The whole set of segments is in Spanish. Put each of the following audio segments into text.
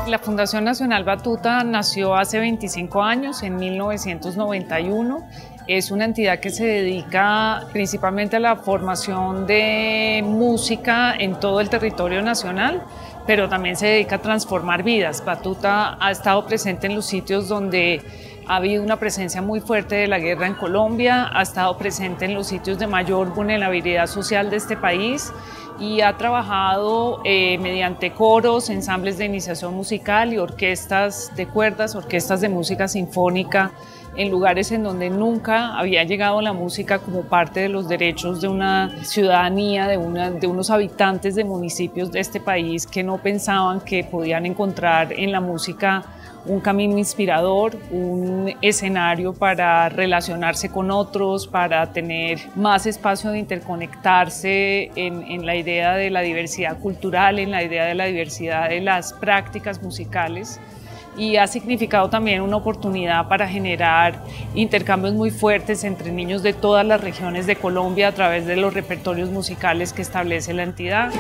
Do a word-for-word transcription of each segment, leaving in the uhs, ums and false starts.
La Fundación Nacional Batuta nació hace veinticinco años, en mil novecientos noventa y uno. Es una entidad que se dedica principalmente a la formación de música en todo el territorio nacional, pero también se dedica a transformar vidas. Batuta ha estado presente en los sitios donde ha habido una presencia muy fuerte de la guerra en Colombia, ha estado presente en los sitios de mayor vulnerabilidad social de este país y ha trabajado eh, mediante coros, ensambles de iniciación musical y orquestas de cuerdas, orquestas de música sinfónica, en lugares en donde nunca había llegado la música como parte de los derechos de una ciudadanía, de, una, de unos habitantes de municipios de este país que no pensaban que podían encontrar en la música un camino inspirador, un escenario para relacionarse con otros, para tener más espacio de interconectarse en, en la idea de la diversidad cultural, en la idea de la diversidad de las prácticas musicales. Y ha significado también una oportunidad para generar intercambios muy fuertes entre niños de todas las regiones de Colombia a través de los repertorios musicales que establece la entidad.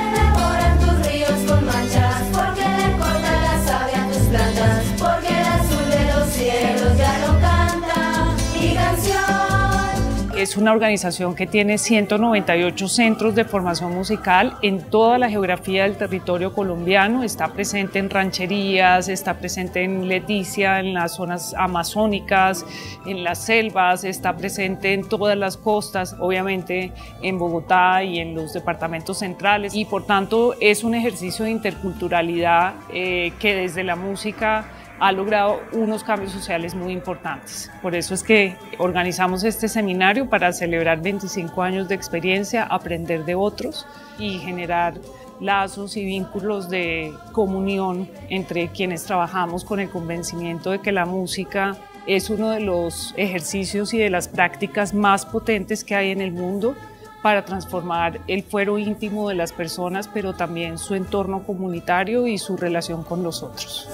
Es una organización que tiene ciento noventa y ocho centros de formación musical en toda la geografía del territorio colombiano. Está presente en rancherías, está presente en Leticia, en las zonas amazónicas, en las selvas, está presente en todas las costas, obviamente en Bogotá y en los departamentos centrales. Y por tanto es un ejercicio de interculturalidad eh, que desde la música ha logrado unos cambios sociales muy importantes. Por eso es que organizamos este seminario para celebrar veinticinco años de experiencia, aprender de otros y generar lazos y vínculos de comunión entre quienes trabajamos con el convencimiento de que la música es uno de los ejercicios y de las prácticas más potentes que hay en el mundo para transformar el fuero íntimo de las personas, pero también su entorno comunitario y su relación con los otros.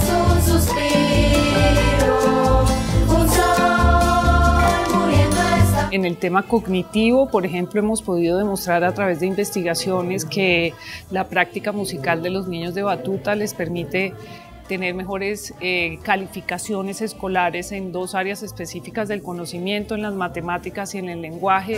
En el tema cognitivo, por ejemplo, hemos podido demostrar a través de investigaciones que la práctica musical de los niños de batuta les permite tener mejores eh, calificaciones escolares en dos áreas específicas del conocimiento, en las matemáticas y en el lenguaje.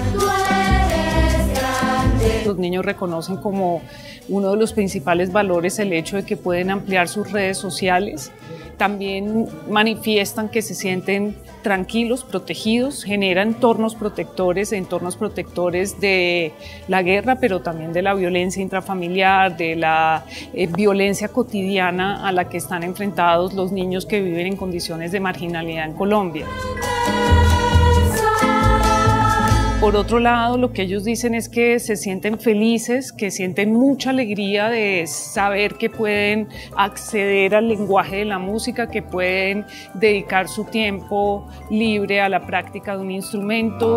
Los niños reconocen como uno de los principales valores el hecho de que pueden ampliar sus redes sociales. También manifiestan que se sienten tranquilos, protegidos, generan entornos protectores, entornos protectores de la guerra, pero también de la violencia intrafamiliar, de la eh, violencia cotidiana a la que están enfrentados los niños que viven en condiciones de marginalidad en Colombia. Por otro lado, lo que ellos dicen es que se sienten felices, que sienten mucha alegría de saber que pueden acceder al lenguaje de la música, que pueden dedicar su tiempo libre a la práctica de un instrumento.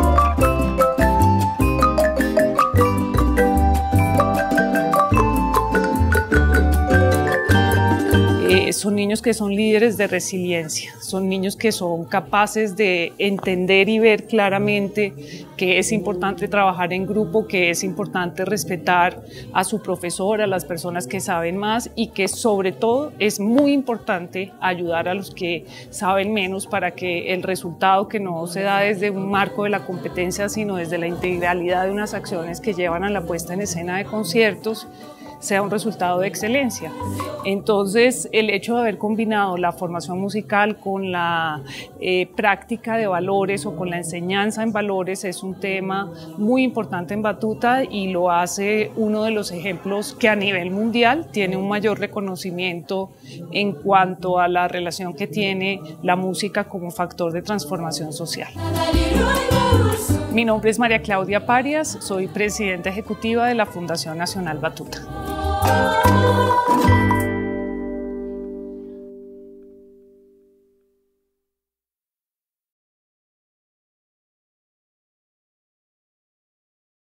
Son niños que son líderes de resiliencia, son niños que son capaces de entender y ver claramente que es importante trabajar en grupo, que es importante respetar a su profesor, a las personas que saben más y que sobre todo es muy importante ayudar a los que saben menos para que el resultado, que no se da desde un marco de la competencia, sino desde la integralidad de unas acciones que llevan a la puesta en escena de conciertos, sea un resultado de excelencia. Entonces, el hecho de haber combinado la formación musical con la eh, práctica de valores o con la enseñanza en valores es un tema muy importante en Batuta y lo hace uno de los ejemplos que a nivel mundial tiene un mayor reconocimiento en cuanto a la relación que tiene la música como factor de transformación social. Mi nombre es María Claudia Parias, soy presidenta ejecutiva de la Fundación Nacional Batuta.